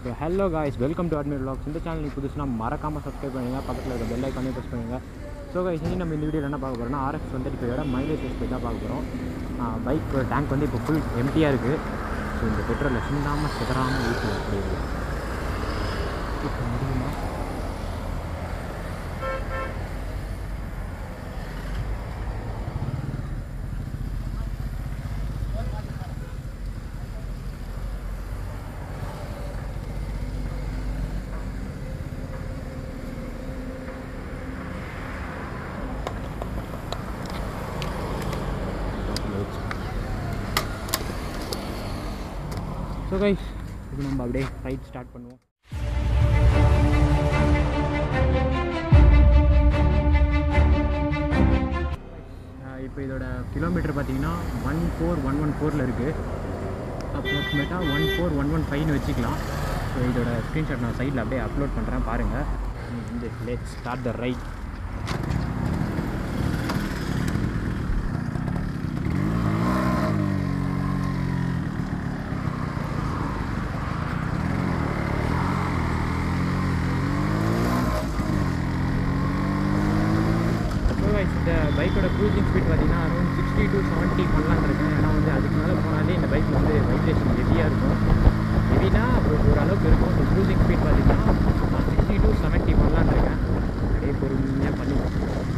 So hello guys, welcome to AdmiraL. இந்த channel புதுசுனா மறக்காம சப்ஸ்கிரைப் பண்ணுங்க, பக்கத்துல இருக்க பெல் ஐகானை பிரஸ் பண்ணுங்க. So guys, இன்னைக்கு நம்ம இந்த வீடியோல என்ன பார்க்க போறோம்னா Rx135 ஓட மைலேஜ் டெஸ்ட் தான் பார்க்க போறோம். பைக் டேங்க் வந்து இப்போ ஃபுல் எம்டியா இருக்கு. ஸோ இந்த பெட்ரோல் சிந்தாம சிதறாம ஊற்றணும் அப்படியே இப்போ முடியுமா? ஸோ கைஸ், இப்போ நம்ம அப்படியே ரைட் ஸ்டார்ட் பண்ணுவோம். இப்போ இதோட கிலோமீட்டர் பார்த்தீங்கன்னா 14114 இருக்குது. அப்ராக்சிமேட்டாக 14115 வச்சுக்கலாம். ஸோ இதோட ஸ்க்ரீன்ஷாட் நான் சைடில் அப்படியே அப்லோட் பண்ணுறேன், பாருங்கள். இந்த லெட்ஸ் ஸ்டார்ட் த ரைட். இந்த பைக்கோட க்ரூசிங் ஸ்பீட் பார்த்தீங்கன்னா அரௌண்ட் 60 to 70 பண்ணலான்னு இருக்கேன். ஏன்னா வந்து அதுக்கு மேலே போனாலே இந்த பைக்கில் வந்து வைப்ரேஷன் ஹெவியாக இருக்கும். ஹெவினா ஓரளவுக்கு இருக்கும். இந்த க்ரூசிங் ஸ்பீட் பார்த்தீங்கன்னா 60 to 70 பண்ணலான்னு இருக்கேன். அப்படியே பொறுமையாக பண்ணிடுவோம்.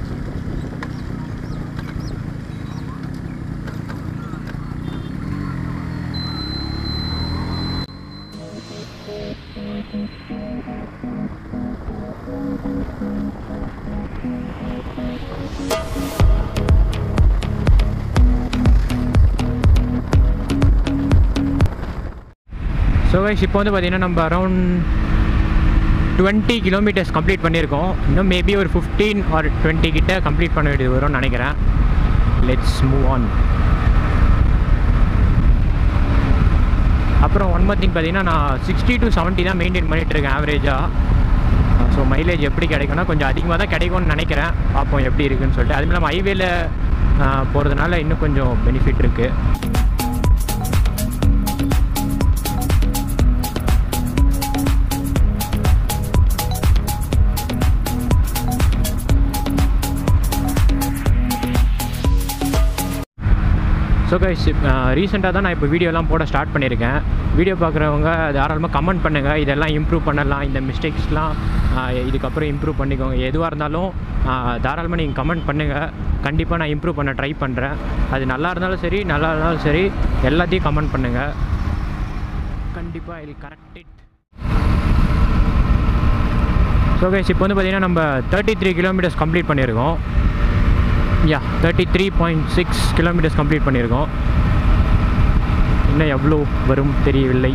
ஸோ கைஸ், இப்போ வந்து பார்த்திங்கன்னா நம்ம அரௌண்ட் 20 கிலோமீட்டர்ஸ் கம்ப்ளீட் பண்ணியிருக்கோம். இன்னும் மேபி ஒரு 15 or 20 கிட்ட கம்ப்ளீட் பண்ண வேண்டியது வரும்னு நினைக்கிறேன். Let's move on. அப்புறம் ஒன் மோர் திங் பார்த்தீங்கன்னா, நான் 60 to 70 தான் மெயின்டைன் பண்ணிகிட்ருக்கேன் ஆவரேஜாக. ஸோ மைலேஜ் எப்படி கிடைக்கும்னா கொஞ்சம் அதிகமாக தான் கிடைக்கும்னு நினைக்கிறேன். பார்ப்போம் எப்படி இருக்குதுன்னு சொல்லிட்டு. அதுவும் இல்லாமல் ஹைவேல போகிறதுனால இன்னும் கொஞ்சம் பெனிஃபிட் இருக்குது. ஸோ கைஸ், ரீசெண்டாக தான் நான் இப்போ வீடியோலாம் போட ஸ்டார்ட் பண்ணியிருக்கேன். வீடியோ பார்க்குறவங்க தாராளமாக கமெண்ட் பண்ணுங்கள், இதெல்லாம் இம்ப்ரூவ் பண்ணலாம், இந்த மிஸ்டேக்ஸ்லாம் இதுக்கப்புறம் இம்ப்ரூவ் பண்ணிக்கோங்க. எதுவாக இருந்தாலும் தாராளமாக நீங்கள் கமெண்ட் பண்ணுங்கள். கண்டிப்பாக நான் இம்ப்ரூவ் பண்ண ட்ரை பண்ணுறேன். அது நல்லா இருந்தாலும் சரி, நல்லா இருந்தாலும் சரி, எல்லாத்தையும் கமெண்ட் பண்ணுங்கள். கண்டிப்பாக இது கரெக்ட் இட். ஸோ கைஸ், இப்போ வந்து பார்த்திங்கன்னா நம்ம 33 கிலோமீட்டர்ஸ் கம்ப்ளீட் பண்ணியிருக்கோம். 33.6 கிலோமீட்டர்ஸ் கம்ப்ளீட் பண்ணியிருக்கோம். இன்னும் எவ்வளோ வரும் தெரியவில்லை.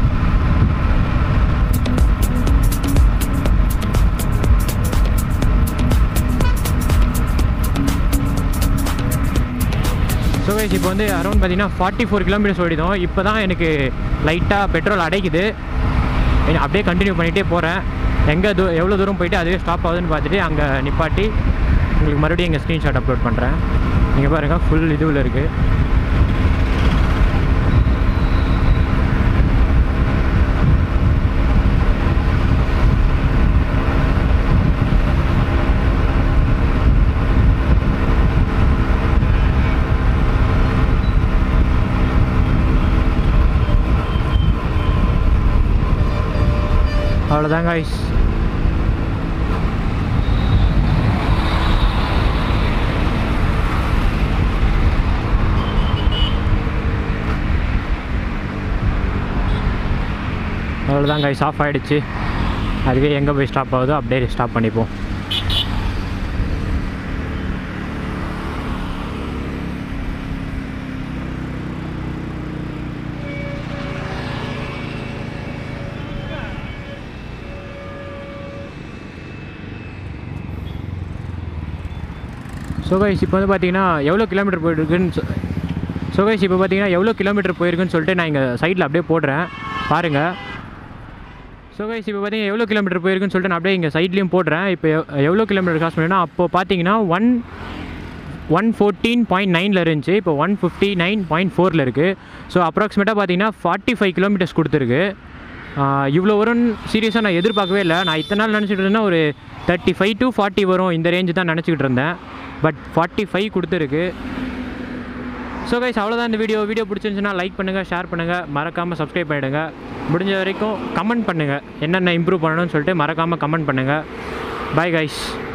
ஸோ கைஸ், இப்போ வந்து அரௌண்ட் பார்த்தீங்கன்னா 44 கிலோமீட்டர்ஸ் ஓடிடும். இப்போ தான் எனக்கு லைட்டாக பெட்ரோல் அடைக்குது. அப்படியே கண்டினியூ பண்ணிகிட்டே போகிறேன். எவ்வளோ தூரம் போயிட்டு அதுவே ஸ்டாப் ஆகுதுன்னு பார்த்துட்டு அங்கே நிப்பாட்டி உங்களுக்கு மறுபடியும் எங்கள் ஸ்க்ரீன்ஷாட் அப்லோட் பண்ணுறேன். நீங்கள் பாருங்கள், ஃபுல் இதுவில் இருக்குது. அவ்வளோதான் காய்ஸ். அவ்வளோதான் கைஸ், ஆஃப் ஆகிடுச்சு. அதுவே எங்கே போய் ஸ்டாப் ஆகுதோ அப்படியே ஸ்டாப் பண்ணிப்போம். ஸோ கைஸ், இப்போ வந்து பார்த்தீங்கன்னா எவ்வளோ கிலோமீட்டர் போயிருக்குன்னு சொல்லிட்டு நான் இங்கே சைடில் அப்படியே போடுறேன், பாருங்கள். ஸோ கைஸ், இப்போ பார்த்தீங்கன்னா எவ்வளோ கிலோமீட்டர் போயிருக்குன்னு சொல்லிட்டு நான் அப்படியே இங்கே சைட்லேயும் போடுறேன். இப்போ எவ்வளோ கிலோமீட்டர் காசு பண்ணேன்னா, அப்போது பார்த்தீங்கன்னா 114.9 இருந்துச்சு. இப்போ 159.4 இருக்குது. ஸோ அப்ராக்சிமேட்டாக பார்த்தீங்கன்னா 45 கிலோமீட்டர்ஸ் கொடுத்துருக்கு. இவ்வளோ வரும்னு சீரியஸாக நான் எதிர்பார்க்கவே இல்லை. நான் இத்தனை நாள் நினச்சிட்டு இருந்தேன் ஒரு 35 to 40 வரும், இந்த ரேஞ்சு தான் நினச்சிக்கிட்டு இருந்தேன். பட் 45 கொடுத்துருக்கு. ஸோ கைஸ் அவ்வளோதான் இந்த வீடியோ பிடிச்சிருந்துச்சுன்னா லைக் பண்ணுங்கள், ஷேர் பண்ணுங்கள், மறக்காமல் சப்ஸ்கிரைப் பண்ணிவிடுங்க. முடிஞ்ச வரைக்கும் கமெண்ட் பண்ணுங்கள், என்னென்ன இம்ப்ரூவ் பண்ணணும்னு சொல்லிட்டு மறக்காமல் கமெண்ட் பண்ணுங்கள். Bye guys.